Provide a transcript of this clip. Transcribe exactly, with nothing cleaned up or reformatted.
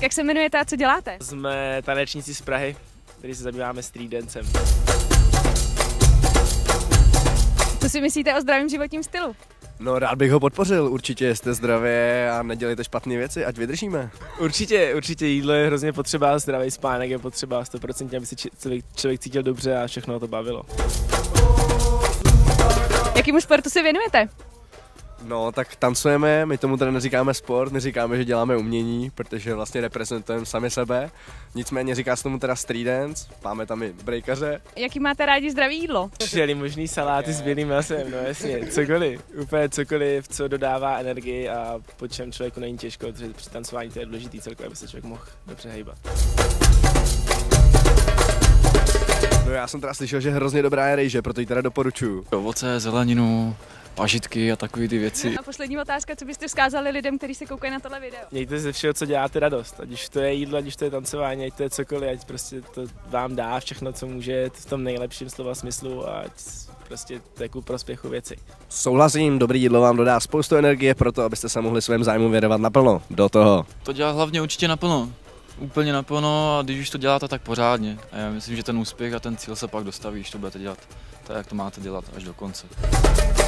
Jak se jmenujete a co děláte? Jsme tanečníci z Prahy, který se zabýváme street dancem. Co si myslíte o zdravém životním stylu? No, rád bych ho podpořil, určitě jste zdravě a nedělejte špatné věci, ať vydržíme. Určitě, určitě jídlo je hrozně potřeba, zdravý spánek je potřeba sto procent, aby se člověk, člověk cítil dobře a všechno to bavilo. Jakému sportu se věnujete? No, tak tancujeme, my tomu teda neříkáme sport, neříkáme, že děláme umění, protože vlastně reprezentujeme sami sebe. Nicméně říká se tomu teda street dance, máme tam i breakaře. Jaký máte rádi zdravý jídlo? Všeli možný saláty s bílým masem, no jasně, cokoliv, úplně cokoliv, co dodává energii a po čem člověku není těžko, protože při tancování to je důležitý celkově, aby se člověk mohl dobře hejbat. No, já jsem teda slyšel, že hrozně dobrá je rejže, proto ji teda doporučuju. Ovoce, zeleninu, pažitky a takové ty věci. A poslední otázka, co byste vzkázali lidem, kteří se koukají na tohle video? Mějte ze všeho, co děláte, radost, ať už to je jídlo, ať už to je tancování, ať to je cokoliv, ať prostě to vám dá všechno, co může v tom nejlepším slova smyslu a ať prostě to je ku prospěchu věci. Souhlasím, dobrý jídlo vám dodá spoustu energie pro to, abyste se mohli svým zájmu věnovat naplno. Do toho. To dělá hlavně určitě naplno. Úplně naplno a když už to děláte, tak pořádně. A já myslím, že ten úspěch a ten cíl se pak dostaví, když to budete dělat tak, jak to máte dělat až do konce.